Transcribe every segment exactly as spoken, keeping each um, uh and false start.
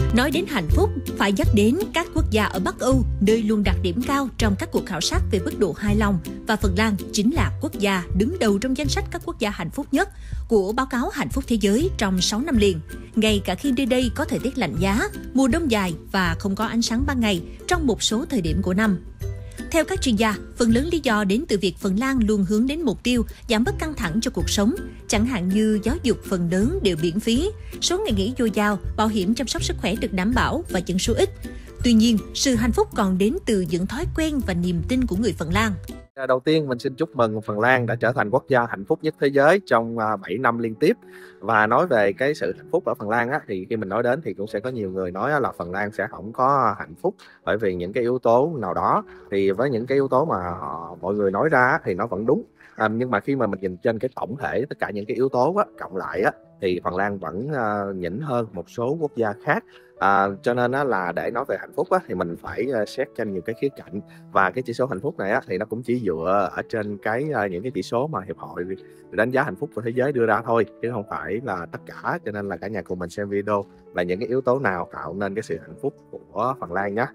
Nói đến hạnh phúc, phải nhắc đến các quốc gia ở Bắc Âu, nơi luôn đạt điểm cao trong các cuộc khảo sát về mức độ hài lòng, và Phần Lan chính là quốc gia đứng đầu trong danh sách các quốc gia hạnh phúc nhất của báo cáo Hạnh phúc Thế giới trong sáu năm liền. Ngay cả khi nơi đây có thời tiết lạnh giá, mùa đông dài và không có ánh sáng ban ngày trong một số thời điểm của năm. Theo các chuyên gia, phần lớn lý do đến từ việc Phần Lan luôn hướng đến mục tiêu giảm bớt căng thẳng cho cuộc sống, chẳng hạn như giáo dục phần lớn đều miễn phí, số ngày nghỉ dồi dào, bảo hiểm chăm sóc sức khỏe được đảm bảo và dân số ít. Tuy nhiên, sự hạnh phúc còn đến từ những thói quen và niềm tin của người Phần Lan. Đầu tiên mình xin chúc mừng Phần Lan đã trở thành quốc gia hạnh phúc nhất thế giới trong bảy năm liên tiếp. Và nói về cái sự hạnh phúc ở Phần Lan á, thì khi mình nói đến thì cũng sẽ có nhiều người nói là Phần Lan sẽ không có hạnh phúc bởi vì những cái yếu tố nào đó. Thì với những cái yếu tố mà họ, mọi người nói ra thì nó vẫn đúng. À, nhưng mà khi mà mình nhìn trên cái tổng thể tất cả những cái yếu tố á, cộng lại á, thì Phần Lan vẫn uh, nhỉnh hơn một số quốc gia khác. À, cho nên á, là để nói về hạnh phúc á, thì mình phải uh, xét trên nhiều cái khía cạnh, và cái chỉ số hạnh phúc này á, thì nó cũng chỉ dựa ở trên cái uh, những cái chỉ số mà hiệp hội đánh giá hạnh phúc của thế giới đưa ra thôi, chứ không phải là tất cả. Cho nên là cả nhà cùng mình xem video là những cái yếu tố nào tạo nên cái sự hạnh phúc của Phần Lan nhé.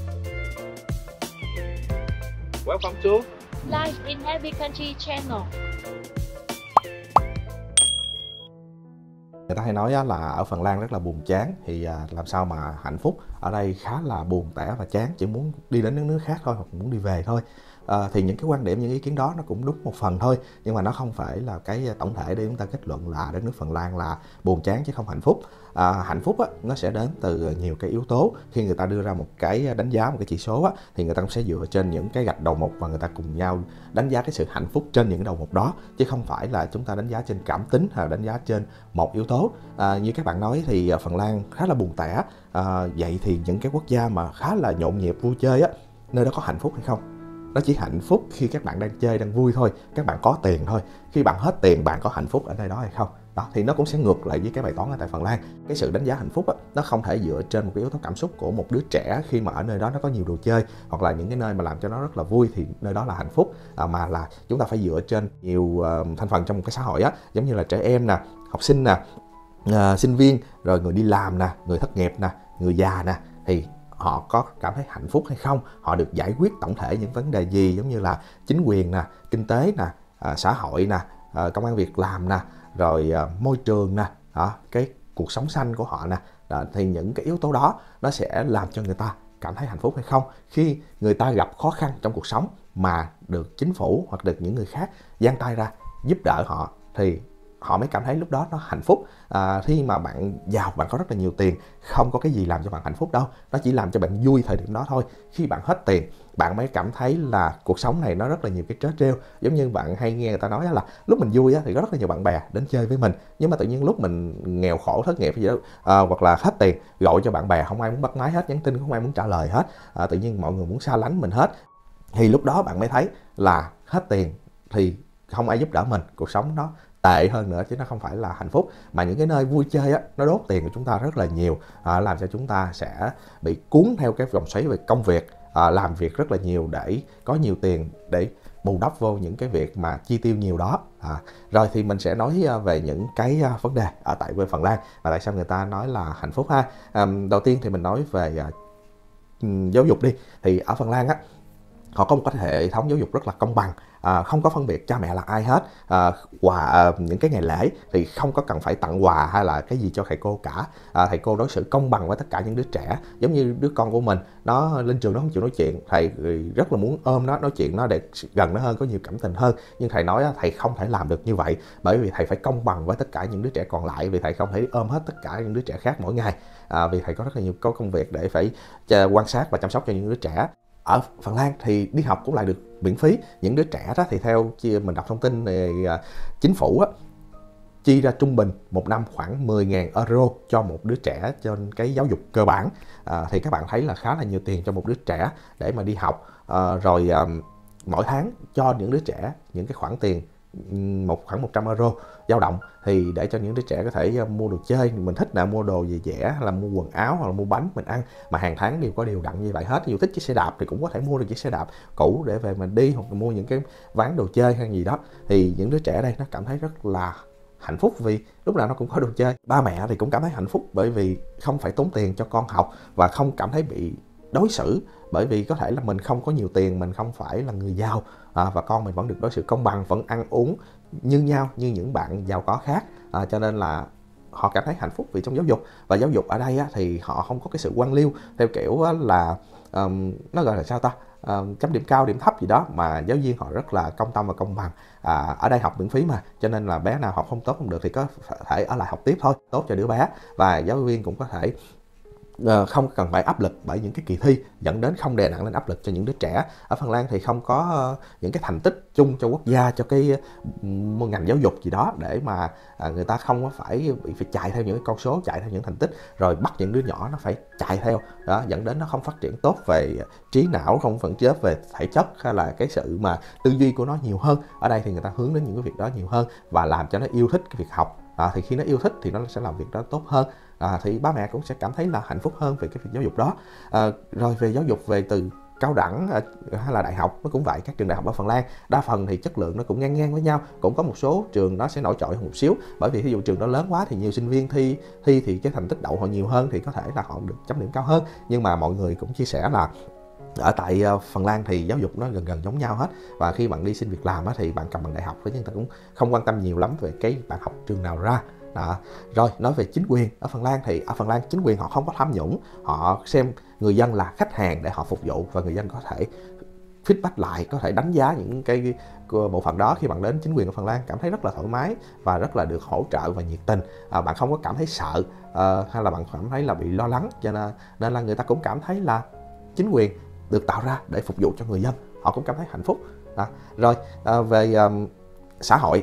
Welcome to Life in Every Country Channel. Người ta hay nói là ở Phần Lan rất là buồn chán, thì làm sao mà hạnh phúc? Ở đây khá là buồn tẻ và chán, chỉ muốn đi đến nước nước khác thôi, hoặc muốn đi về thôi. À, thì những cái quan điểm, những ý kiến đó nó cũng đúng một phần thôi, nhưng mà nó không phải là cái tổng thể để chúng ta kết luận là đất nước Phần Lan là buồn chán chứ không hạnh phúc. À, hạnh phúc á, nó sẽ đến từ nhiều cái yếu tố. Khi người ta đưa ra một cái đánh giá, một cái chỉ số á, thì người ta cũng sẽ dựa trên những cái gạch đầu mục và người ta cùng nhau đánh giá cái sự hạnh phúc trên những cái đầu mục đó, chứ không phải là chúng ta đánh giá trên cảm tính hay là đánh giá trên một yếu tố. À, như các bạn nói thì Phần Lan khá là buồn tẻ. À, vậy thì những cái quốc gia mà khá là nhộn nhịp vui chơi á, nơi đó có hạnh phúc hay không? Nó chỉ hạnh phúc khi các bạn đang chơi, đang vui thôi, các bạn có tiền thôi. Khi bạn hết tiền, bạn có hạnh phúc ở nơi đó hay không? Đó, thì nó cũng sẽ ngược lại với cái bài toán ở tại Phần Lan. Cái sự đánh giá hạnh phúc á, nó không thể dựa trên một cái yếu tố cảm xúc của một đứa trẻ khi mà ở nơi đó nó có nhiều đồ chơi, hoặc là những cái nơi mà làm cho nó rất là vui thì nơi đó là hạnh phúc, à, mà là chúng ta phải dựa trên nhiều uh, thành phần trong một cái xã hội á, giống như là trẻ em nè, học sinh nè, uh, sinh viên, rồi người đi làm nè, người thất nghiệp nè, người già nè, thì họ có cảm thấy hạnh phúc hay không, họ được giải quyết tổng thể những vấn đề gì, giống như là chính quyền nè, kinh tế nè, à, xã hội nè, à, công ăn việc làm nè, rồi à, môi trường nè, đó, cái cuộc sống xanh của họ nè. Đó, thì những cái yếu tố đó nó sẽ làm cho người ta cảm thấy hạnh phúc hay không. Khi người ta gặp khó khăn trong cuộc sống mà được chính phủ hoặc được những người khác giang tay ra giúp đỡ họ thì họ mới cảm thấy lúc đó nó hạnh phúc. À, khi mà bạn giàu, bạn có rất là nhiều tiền, không có cái gì làm cho bạn hạnh phúc đâu, nó chỉ làm cho bạn vui thời điểm đó thôi. Khi bạn hết tiền, bạn mới cảm thấy là cuộc sống này nó rất là nhiều cái trớ trêu. Giống như bạn hay nghe người ta nói là lúc mình vui á, thì có rất là nhiều bạn bè đến chơi với mình, nhưng mà tự nhiên lúc mình nghèo khổ, thất nghiệp gì đó, à, hoặc là hết tiền, gọi cho bạn bè không ai muốn bắt máy hết, nhắn tin không ai muốn trả lời hết, à, tự nhiên mọi người muốn xa lánh mình hết. Thì lúc đó bạn mới thấy là hết tiền thì không ai giúp đỡ mình, cuộc sống nó tệ hơn nữa chứ nó không phải là hạnh phúc. Mà những cái nơi vui chơi á, nó đốt tiền của chúng ta rất là nhiều, à, làm cho chúng ta sẽ bị cuốn theo cái vòng xoáy về công việc, à, làm việc rất là nhiều để có nhiều tiền để bù đắp vô những cái việc mà chi tiêu nhiều đó. À, rồi thì mình sẽ nói về những cái vấn đề ở tại bên Phần Lan và tại sao người ta nói là hạnh phúc ha. À, đầu tiên thì mình nói về uh, giáo dục đi. Thì ở Phần Lan á, họ có một cái hệ thống giáo dục rất là công bằng, à, không có phân biệt cha mẹ là ai hết. À, quà à, những cái ngày lễ thì không có cần phải tặng quà hay là cái gì cho thầy cô cả. À, thầy cô đối xử công bằng với tất cả những đứa trẻ. Giống như đứa con của mình, nó lên trường nó không chịu nói chuyện, thầy rất là muốn ôm nó nói chuyện nó để gần nó hơn, có nhiều cảm tình hơn, nhưng thầy nói thầy không thể làm được như vậy, bởi vì thầy phải công bằng với tất cả những đứa trẻ còn lại, vì thầy không thể ôm hết tất cả những đứa trẻ khác mỗi ngày. À, vì thầy có rất là nhiều có công việc để phải quan sát và chăm sóc cho những đứa trẻ. Ở Phần Lan thì đi học cũng lại được miễn phí. Những đứa trẻ đó thì theo mình đọc thông tin thì chính phủ á, chi ra trung bình một năm khoảng mười nghìn euro cho một đứa trẻ trên cái giáo dục cơ bản. À, thì các bạn thấy là khá là nhiều tiền cho một đứa trẻ để mà đi học. À, rồi à, mỗi tháng cho những đứa trẻ những cái khoản tiền một khoảng một trăm euro dao động, thì để cho những đứa trẻ có thể mua đồ chơi mình thích, là mua đồ gì rẻ, hay là mua quần áo, hoặc là mua bánh mình ăn, mà hàng tháng đều có đều đặn như vậy hết. Dù thích chiếc xe đạp thì cũng có thể mua được chiếc xe đạp cũ để về mình đi, hoặc là mua những cái ván đồ chơi hay gì đó. Thì những đứa trẻ đây nó cảm thấy rất là hạnh phúc vì lúc nào nó cũng có đồ chơi. Ba mẹ thì cũng cảm thấy hạnh phúc bởi vì không phải tốn tiền cho con học và không cảm thấy bị đối xử, bởi vì có thể là mình không có nhiều tiền, mình không phải là người giàu, à, và con mình vẫn được đối xử công bằng, vẫn ăn uống như nhau như những bạn giàu có khác, à, cho nên là họ cảm thấy hạnh phúc vì trong giáo dục. Và giáo dục ở đây á, thì họ không có cái sự quan liêu theo kiểu á, là um, nó gọi là sao ta, um, chấm điểm cao điểm thấp gì đó, mà giáo viên họ rất là công tâm và công bằng. À, ở đây học miễn phí mà, cho nên là bé nào học không tốt không được thì có thể ở lại học tiếp thôi, tốt cho đứa bé. Và giáo viên cũng có thể Uh, không cần phải áp lực bởi những cái kỳ thi, dẫn đến không đè nặng lên áp lực cho những đứa trẻ. Ở Phần Lan thì không có uh, những cái thành tích chung cho quốc gia, cho cái uh, ngành giáo dục gì đó để mà uh, người ta không có phải bị phải chạy theo những cái con số, chạy theo những thành tích rồi bắt những đứa nhỏ nó phải chạy theo đó, dẫn đến nó không phát triển tốt về trí não, không phát triển về thể chất, hay là cái sự mà tư duy của nó nhiều hơn. Ở đây thì người ta hướng đến những cái việc đó nhiều hơn và làm cho nó yêu thích cái việc học. À, thì khi nó yêu thích thì nó sẽ làm việc đó tốt hơn. À, thì ba mẹ cũng sẽ cảm thấy là hạnh phúc hơn về cái việc giáo dục đó. À, rồi về giáo dục về từ cao đẳng hay là đại học, nó cũng vậy. Các trường đại học ở Phần Lan đa phần thì chất lượng nó cũng ngang ngang với nhau. Cũng có một số trường nó sẽ nổi trội hơn một xíu, bởi vì ví dụ trường đó lớn quá thì nhiều sinh viên thi thi thì cái thành tích đậu họ nhiều hơn, thì có thể là họ được chấm điểm cao hơn. Nhưng mà mọi người cũng chia sẻ là ở tại Phần Lan thì giáo dục nó gần gần giống nhau hết, và khi bạn đi xin việc làm thì bạn cầm bằng đại học, với nhưng ta cũng không quan tâm nhiều lắm về cái bạn học trường nào ra. Đó. Rồi nói về chính quyền ở Phần Lan thì ở Phần Lan chính quyền họ không có tham nhũng, họ xem người dân là khách hàng để họ phục vụ, và người dân có thể feedback lại, có thể đánh giá những cái bộ phận đó. Khi bạn đến chính quyền ở Phần Lan cảm thấy rất là thoải mái và rất là được hỗ trợ và nhiệt tình, à, bạn không có cảm thấy sợ uh, hay là bạn cảm thấy là bị lo lắng, cho nên nên là người ta cũng cảm thấy là chính quyền được tạo ra để phục vụ cho người dân, họ cũng cảm thấy hạnh phúc. Đó. Rồi à, về um, xã hội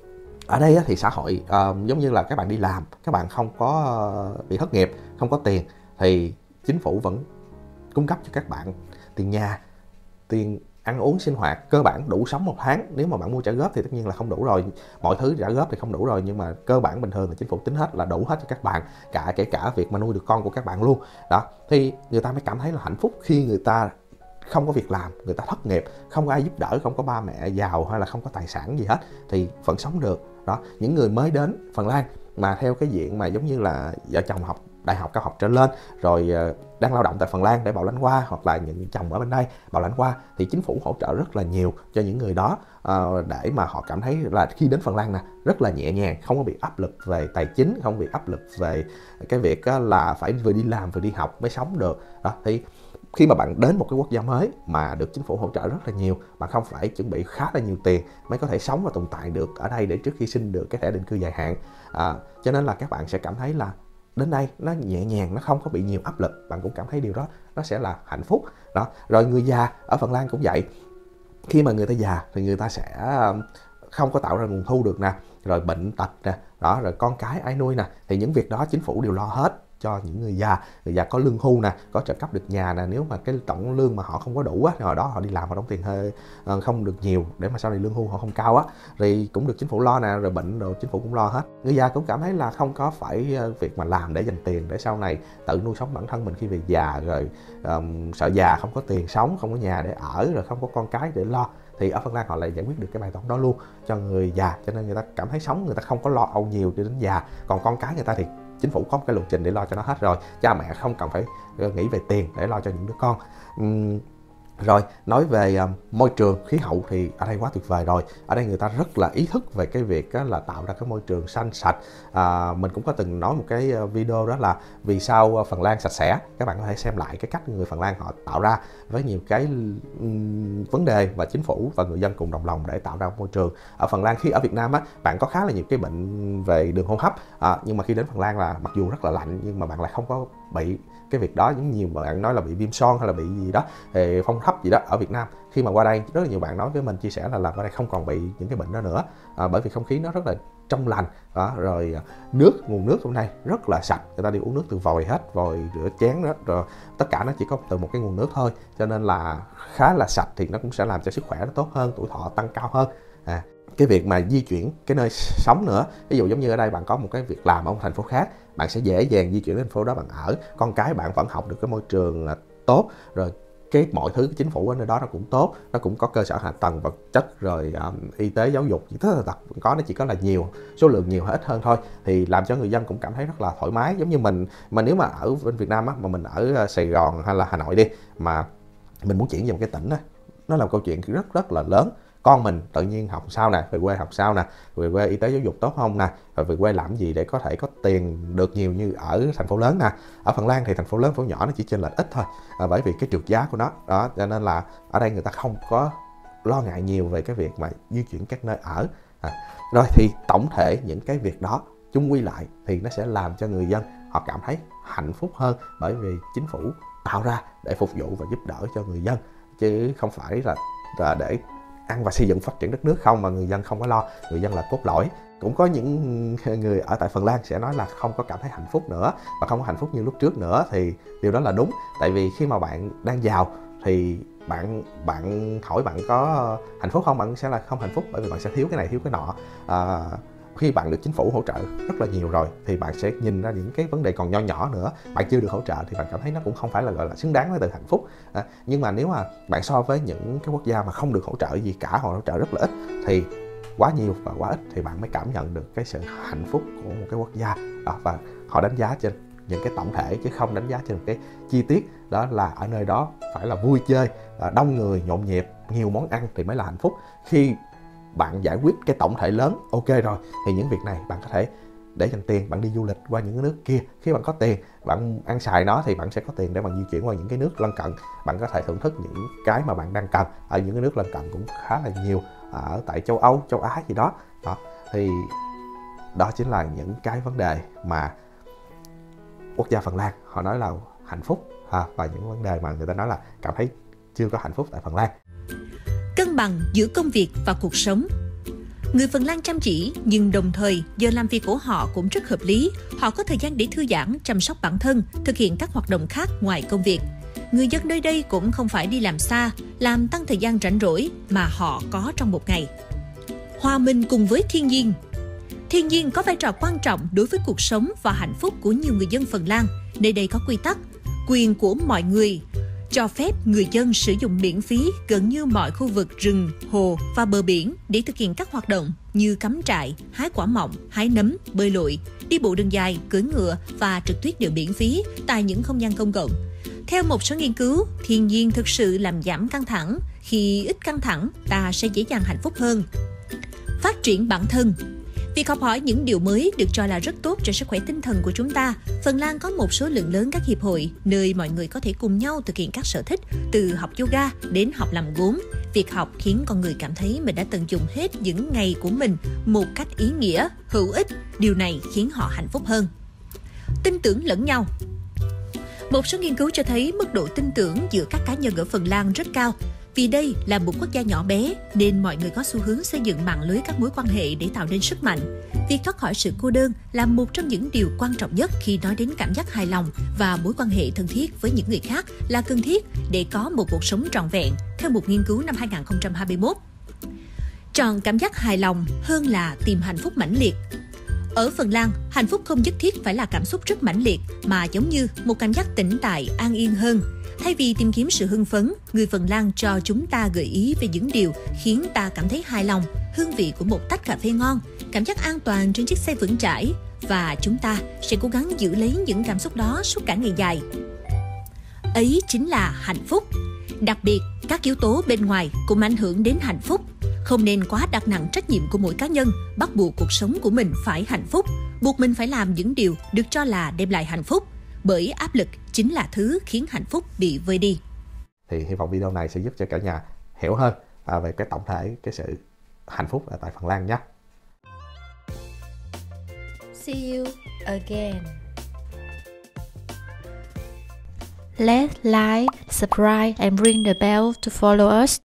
ở đây thì xã hội uh, giống như là các bạn đi làm, các bạn không có uh, bị thất nghiệp, không có tiền thì chính phủ vẫn cung cấp cho các bạn tiền nhà, tiền ăn uống sinh hoạt cơ bản đủ sống một tháng. Nếu mà bạn mua trả góp thì tất nhiên là không đủ rồi, mọi thứ trả góp thì không đủ rồi, nhưng mà cơ bản bình thường là chính phủ tính hết là đủ hết cho các bạn, cả kể cả việc mà nuôi được con của các bạn luôn. Đó, thì người ta mới cảm thấy là hạnh phúc khi người ta không có việc làm, người ta thất nghiệp, không có ai giúp đỡ, không có ba mẹ giàu hay là không có tài sản gì hết thì vẫn sống được. Đó, những người mới đến Phần Lan mà theo cái diện mà giống như là vợ chồng học đại học cao học trở lên rồi đang lao động tại Phần Lan để bảo lãnh qua, hoặc là những chồng ở bên đây bảo lãnh qua, thì chính phủ hỗ trợ rất là nhiều cho những người đó, để mà họ cảm thấy là khi đến Phần Lan nè rất là nhẹ nhàng, không có bị áp lực về tài chính, không bị áp lực về cái việc là phải vừa đi làm vừa đi học mới sống được. Đó, thì khi mà bạn đến một cái quốc gia mới mà được chính phủ hỗ trợ rất là nhiều, bạn không phải chuẩn bị khá là nhiều tiền mới có thể sống và tồn tại được ở đây để trước khi xin được cái thẻ định cư dài hạn, à, cho nên là các bạn sẽ cảm thấy là đến đây nó nhẹ nhàng, nó không có bị nhiều áp lực, bạn cũng cảm thấy điều đó nó sẽ là hạnh phúc. Đó, rồi người già ở Phần Lan cũng vậy, khi mà người ta già thì người ta sẽ không có tạo ra nguồn thu được nè, rồi bệnh tật nè, đó, rồi con cái ai nuôi nè, thì những việc đó chính phủ đều lo hết cho những người già. Người già có lương hưu nè, có trợ cấp được nhà nè, nếu mà cái tổng lương mà họ không có đủ á, hồi đó họ đi làm họ đóng tiền hơi không được nhiều để mà sau này lương hưu họ không cao á, thì cũng được chính phủ lo nè, rồi bệnh rồi chính phủ cũng lo hết. Người già cũng cảm thấy là không có phải việc mà làm để dành tiền để sau này tự nuôi sống bản thân mình khi về già, rồi um, sợ già không có tiền sống, không có nhà để ở, rồi không có con cái để lo, thì ở Phần Lan họ lại giải quyết được cái bài toán đó luôn cho người già, cho nên người ta cảm thấy sống, người ta không có lo âu nhiều cho đến già. Còn con cái người ta thì chính phủ có một cái lộ trình để lo cho nó hết rồi, cha mẹ không cần phải nghĩ về tiền để lo cho những đứa con. Uhm, rồi nói về uh, môi trường khí hậu thì ở đây quá tuyệt vời rồi. Ở đây người ta rất là ý thức về cái việc uh, là tạo ra cái môi trường xanh sạch. Uh, mình cũng có từng nói một cái video đó là vì sao Phần Lan sạch sẽ. Các bạn có thể xem lại cái cách người Phần Lan họ tạo ra với nhiều cái um, vấn đề, và chính phủ và người dân cùng đồng lòng để tạo ra một môi trường. Ở Phần Lan, khi ở Việt Nam á, bạn có khá là nhiều cái bệnh về đường hô hấp, uh, nhưng mà khi đến Phần Lan là mặc dù rất là lạnh nhưng mà bạn lại không có bị cái việc đó. Giống nhiều bạn nói là bị viêm son hay là bị gì đó, thì phong hấp gì đó. Ở Việt Nam khi mà qua đây, rất là nhiều bạn nói với mình, chia sẻ là là qua đây không còn bị những cái bệnh đó nữa, à, bởi vì không khí nó rất là trong lành đó. Rồi nước, nguồn nước hôm nay rất là sạch, người ta đi uống nước từ vòi hết, vòi rửa chén đó, rồi tất cả nó chỉ có từ một cái nguồn nước thôi, cho nên là khá là sạch, thì nó cũng sẽ làm cho sức khỏe nó tốt hơn, tuổi thọ tăng cao hơn. À, cái việc mà di chuyển cái nơi sống nữa, ví dụ giống như ở đây bạn có một cái việc làm ở một thành phố khác, bạn sẽ dễ dàng di chuyển đến thành phố đó bạn ở, con cái bạn vẫn học được cái môi trường tốt, rồi cái mọi thứ cái chính phủ ở nơi đó nó cũng tốt, nó cũng có cơ sở hạ tầng vật chất rồi um, y tế giáo dục tất là tập có, nó chỉ có là nhiều số lượng nhiều hay ít hơn thôi, thì làm cho người dân cũng cảm thấy rất là thoải mái. Giống như mình mà nếu mà ở bên Việt Nam á, mà mình ở Sài Gòn hay là Hà Nội đi, mà mình muốn chuyển về một cái tỉnh á, nó là một câu chuyện rất rất là lớn. Con mình tự nhiên học sao nè, về quê học sao nè, về quê y tế giáo dục tốt không nè, rồi về quê làm gì để có thể có tiền được nhiều như ở thành phố lớn nè. Ở Phần Lan thì thành phố lớn thành phố nhỏ nó chỉ chênh lệch ít thôi, à, bởi vì cái trượt giá của nó đó, cho nên là ở đây người ta không có lo ngại nhiều về cái việc mà di chuyển các nơi ở. À, rồi thì tổng thể những cái việc đó chung quy lại thì nó sẽ làm cho người dân họ cảm thấy hạnh phúc hơn, bởi vì chính phủ tạo ra để phục vụ và giúp đỡ cho người dân, chứ không phải là, là để ăn và xây dựng phát triển đất nước không, mà người dân không có lo, người dân là cốt lõi. Cũng có những người ở tại Phần Lan sẽ nói là không có cảm thấy hạnh phúc nữa và không có hạnh phúc như lúc trước nữa, thì điều đó là đúng. Tại vì khi mà bạn đang giàu thì bạn bạn hỏi bạn có hạnh phúc không, bạn sẽ là không hạnh phúc, bởi vì bạn sẽ thiếu cái này thiếu cái nọ. À, khi bạn được chính phủ hỗ trợ rất là nhiều rồi thì bạn sẽ nhìn ra những cái vấn đề còn nho nhỏ nữa, bạn chưa được hỗ trợ thì bạn cảm thấy nó cũng không phải là gọi là xứng đáng với từ hạnh phúc. À, nhưng mà nếu mà bạn so với những cái quốc gia mà không được hỗ trợ gì cả, hoặc hỗ trợ rất là ít, thì quá nhiều và quá ít thì bạn mới cảm nhận được cái sự hạnh phúc của một cái quốc gia. Đó, và họ đánh giá trên những cái tổng thể chứ không đánh giá trên một cái chi tiết, đó là ở nơi đó phải là vui chơi, đông người, nhộn nhịp, nhiều món ăn thì mới là hạnh phúc. Khi bạn giải quyết cái tổng thể lớn ok rồi thì những việc này bạn có thể để dành tiền, bạn đi du lịch qua những cái nước kia. Khi bạn có tiền, bạn ăn xài nó thì bạn sẽ có tiền để bạn di chuyển qua những cái nước lân cận, bạn có thể thưởng thức những cái mà bạn đang cần. Ở những cái nước lân cận cũng khá là nhiều, ở tại châu Âu, châu Á gì đó. Đó thì đó chính là những cái vấn đề mà quốc gia Phần Lan họ nói là hạnh phúc, à, và những vấn đề mà người ta nói là cảm thấy chưa có hạnh phúc tại Phần Lan. Cân bằng giữa công việc và cuộc sống. Người Phần Lan chăm chỉ nhưng đồng thời giờ làm việc của họ cũng rất hợp lý. Họ có thời gian để thư giãn, chăm sóc bản thân, thực hiện các hoạt động khác ngoài công việc. Người dân nơi đây cũng không phải đi làm xa, làm tăng thời gian rảnh rỗi mà họ có trong một ngày. Hòa mình cùng với thiên nhiên. Thiên nhiên có vai trò quan trọng đối với cuộc sống và hạnh phúc của nhiều người dân Phần Lan. Nơi đây có quy tắc, quyền của mọi người, cho phép người dân sử dụng miễn phí gần như mọi khu vực rừng, hồ và bờ biển để thực hiện các hoạt động như cắm trại, hái quả mọng, hái nấm, bơi lội, đi bộ đường dài, cưỡi ngựa và trượt tuyết đều miễn phí tại những không gian công cộng. Theo một số nghiên cứu, thiên nhiên thực sự làm giảm căng thẳng. Khi ít căng thẳng, ta sẽ dễ dàng hạnh phúc hơn. Phát triển bản thân. Việc học hỏi những điều mới được cho là rất tốt cho sức khỏe tinh thần của chúng ta. Phần Lan có một số lượng lớn các hiệp hội, nơi mọi người có thể cùng nhau thực hiện các sở thích, từ học yoga đến học làm gốm. Việc học khiến con người cảm thấy mình đã tận dụng hết những ngày của mình một cách ý nghĩa, hữu ích. Điều này khiến họ hạnh phúc hơn. Tin tưởng lẫn nhau. Một số nghiên cứu cho thấy mức độ tin tưởng giữa các cá nhân ở Phần Lan rất cao. Vì đây là một quốc gia nhỏ bé nên mọi người có xu hướng xây dựng mạng lưới các mối quan hệ để tạo nên sức mạnh. Việc thoát khỏi sự cô đơn là một trong những điều quan trọng nhất khi nói đến cảm giác hài lòng, và mối quan hệ thân thiết với những người khác là cần thiết để có một cuộc sống trọn vẹn, theo một nghiên cứu năm hai không hai mốt. Chọn cảm giác hài lòng hơn là tìm hạnh phúc mãnh liệt. Ở Phần Lan, hạnh phúc không nhất thiết phải là cảm xúc rất mãnh liệt, mà giống như một cảm giác tĩnh tại, an yên hơn. Thay vì tìm kiếm sự hưng phấn, người Phần Lan cho chúng ta gợi ý về những điều khiến ta cảm thấy hài lòng, hương vị của một tách cà phê ngon, cảm giác an toàn trên chiếc xe vững chãi, và chúng ta sẽ cố gắng giữ lấy những cảm xúc đó suốt cả ngày dài. Ấy chính là hạnh phúc. Đặc biệt, các yếu tố bên ngoài cũng ảnh hưởng đến hạnh phúc. Không nên quá đặt nặng trách nhiệm của mỗi cá nhân, bắt buộc cuộc sống của mình phải hạnh phúc, buộc mình phải làm những điều được cho là đem lại hạnh phúc, bởi áp lực chính là thứ khiến hạnh phúc bị vơi đi. Thì hy vọng video này sẽ giúp cho cả nhà hiểu hơn à, về cái tổng thể cái sự hạnh phúc ở tại Phần Lan nhé. See you again. Let's like, subscribe and ring the bell to follow us.